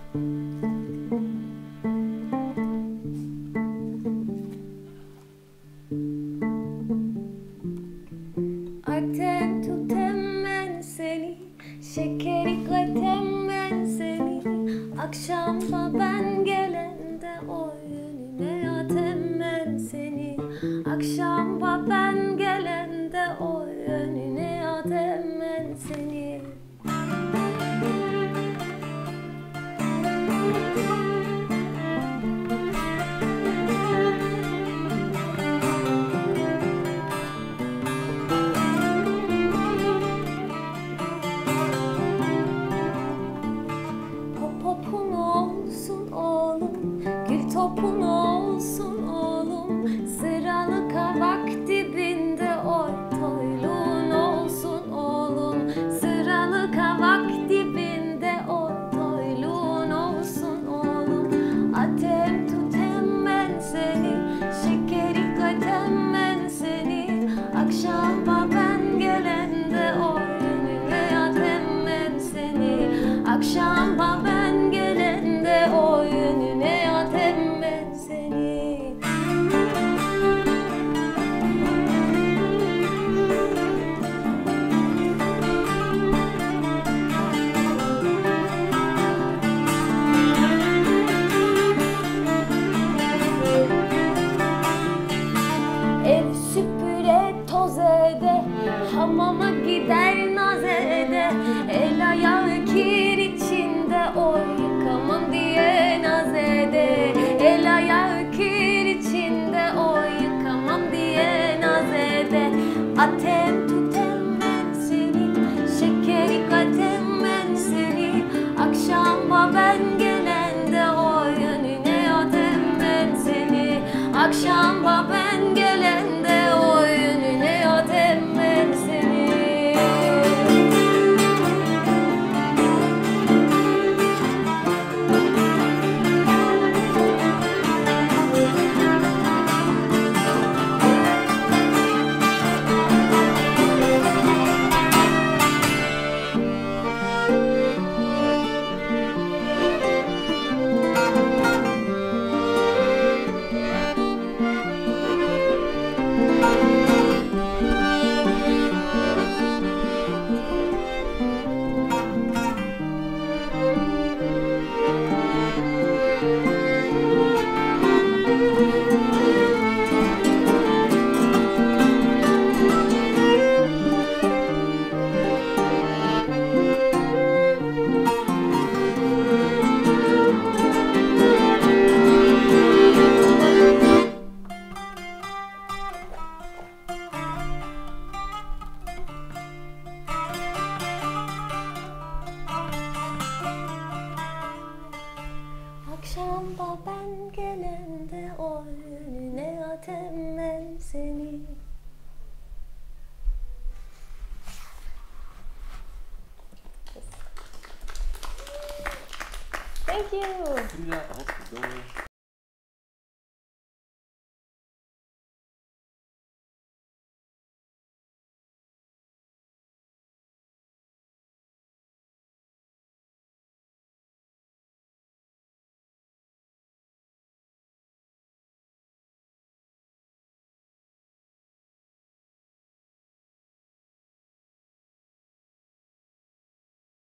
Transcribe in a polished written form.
Atem tutem ben seni, şeker ikletem ben seni. Akşamda ben gelende o yönüne atem ben seni. Akşamda ben gelende o yönüne atem ben seni. Topun olsun oğlum, gül topun olsun oğlum. Sıralı kavak dibinde oy toyluğun olsun oğlum. Sıralı kavak dibinde oy toyluğun olsun oğlum. Atem tutem ben seni, şeker ikletem ben seni. Akşama ben gelende oy önüne atem ben seni. Akşama ben gelende o yönüne atem ben seni. Ev süpüre toz ede, hamama gider naz ede. El ayağı kir içinde oy yıkamam diye naz ede. El ayağı kir içinde oy yıkamam diye naz ede. Atem tutem ben seni, şeker ikletem ben seni. Akşama ben gelende o yönüne atem ben seni. Akşama ben gelende o yönüne atem ben seni. Akşamda ben gelende o yönüne atem ben seni. Thank you. Ja, hartstikke.